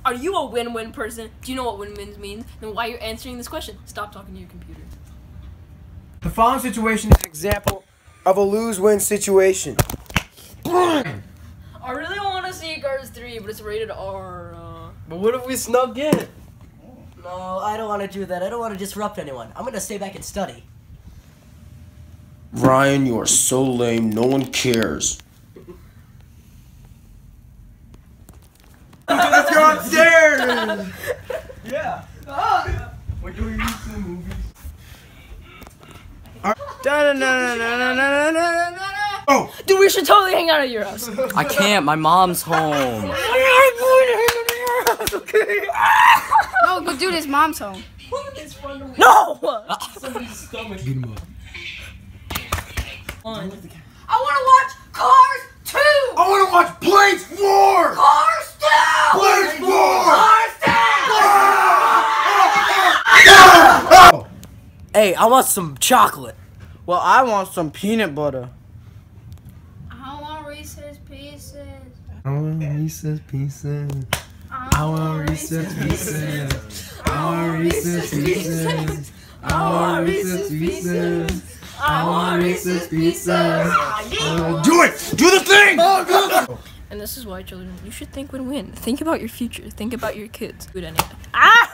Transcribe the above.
Are you a win-win person? Do you know what win-wins mean? Then why you're answering this question? Stop talking to your computer. The following situation is an example of a lose-win situation. I really want to see Cars 3, but it's rated R. But what if we snuck in? No, I don't want to do that. I don't want to disrupt anyone. I'm going to stay back and study. Ryan, you are so lame, no one cares. If you're upstairs! Yeah. We're doing some movies. Oh! Dude, we should totally hang out at your house. I can't. My mom's home. Okay. No, go dude, his mom's home. No! Somebody's stomach. Get him up. I want to watch Cars 2! I want to watch Blades 4! Cars 2! Blades 4! Cars 2! Hey, I want some chocolate. Well, I want some peanut butter. I want Reese's Pieces. I want Reese's Pieces. I want Reese's Pieces. I want Reese's Pieces. I want Reese's Pieces. I want Reese's Pieces. Do it! Do the thing! And this is why, children, you should think win-win. Think about your future. Think about your kids. Do it anyway. Ah!